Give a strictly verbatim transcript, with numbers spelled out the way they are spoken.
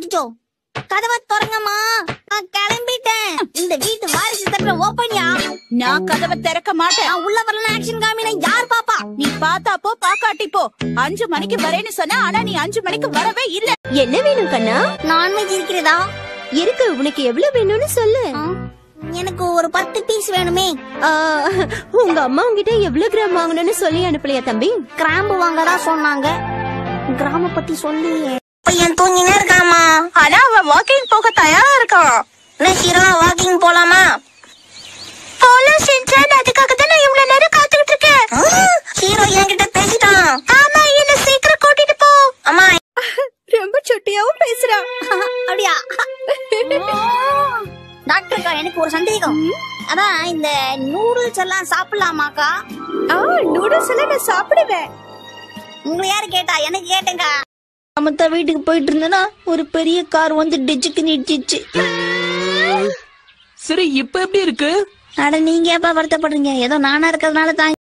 அடிச்சோ. கதவை திறங்கம்மா, நான் கிளம்பிட்டேன். இந்த வீட்டு வாரிசு தட்டுற ஓப்பன்யா. நான் கதவை திறக்க மாட்டேன். நான் உள்ள வரல ஆக்ஷன் காமினா யார் பாப்பா? நீ பாத்தா போ, பாக்காட்டி போ. அஞ்சு மணிக்கு வரேன்னு சொன்ன, ஆனா நீ அஞ்சு மணிக்கு வரவே இல்ல. என்ன வேணும் கண்ணா? நான்வெஜ் இருக்கிறதா? இருக்கு. உனக்கு எவ்வளவு வேணும்னு சொல்லு. எனக்கு ஒரு பத்து பீஸ் வேணுமே. உங்க அம்மா உங்ககிட்ட எவ்வளவு கிராம் வாங்கணும்னு சொல்லி அனுப்பலையா தம்பி? கிராம்பு வாங்கதான் சொன்னாங்க. கிராம பத்தி சொல்லி பையன் தூங்கினே இருக்காமா. ஆனா அவன் வாக்கிங் போக தயாரா இருக்கான். ஹீரோ வாக்கிங் போலாமா? போலாம் சென்சான். அதுக்காக தான் நான் இவ்வளவு நேரம் காத்துக்கிட்டு இருக்கேன். ஹீரோ என்கிட்ட பேசிட்டான். ஆமா, என்ன சீக்கிரம் கூட்டிட்டு போ. அம்மா ரொம்ப சுட்டியாவும் பேசுறான். அப்படியா? டாக்டர்க்கா, எனக்கு ஒரு சந்தேகம். அதான் இந்த நூடுல்ஸ் எல்லாம் சாப்பிடலாமாக்கா? நூடுல்ஸ் எல்லாம் நான் சாப்பிடுவேன். உங்களை யாரு கேட்டா? எனக்கு கேட்டேங்க. அமத்தா வீட்டுக்கு போயிட்டு இருந்தேன்னா ஒரு பெரிய கார் வந்து டிச்சுக்கு நிடிச்சிச்சு. சரி, இப்ப எப்படி இருக்கு? அட நீங்க எப்ப வருத்தப்படுறீங்க? ஏதோ நானா இருக்கிறதுனால தான்.